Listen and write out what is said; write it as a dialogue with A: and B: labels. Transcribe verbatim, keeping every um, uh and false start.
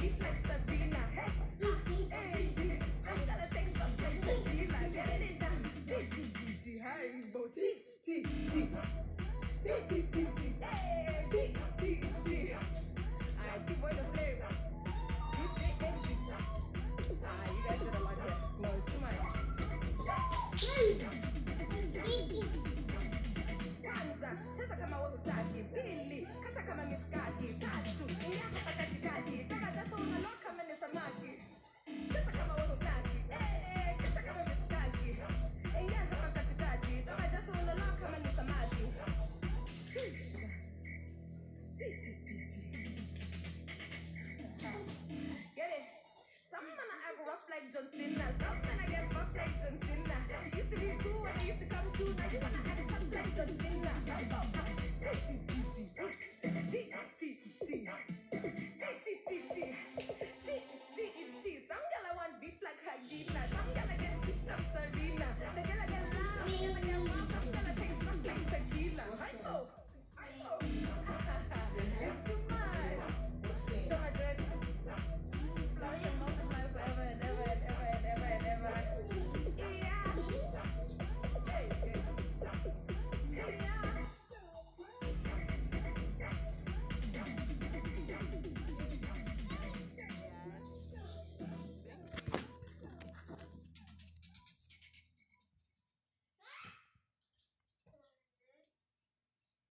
A: deep like Sabina. Hey, hey, I'm gonna take shots like tequila. Get it in down. T T T T, hi, bo. T T T. T T T T. Hey, T T T. Alright, T-boy the flavor. D J Exit. Ah, you guys did a lot here. No, it's too much. Kwanza, sasa kama wewe hutaki. Pili, kata kama mishkaki. Tatu, ingia hapa katikati. Kama sasa unaloka kama ni samaki. Sasa kama wewe hutaki. Eh, kata kama mishkaki. Ingia hapa katikati. Kama sasa unaloka kama ni samaki. G G G G. Get it? Some man I act rough like John Cena. Some man I get rough like John Cena. You used to be cool when I used to come through. Now you wanna act tough like John Cena.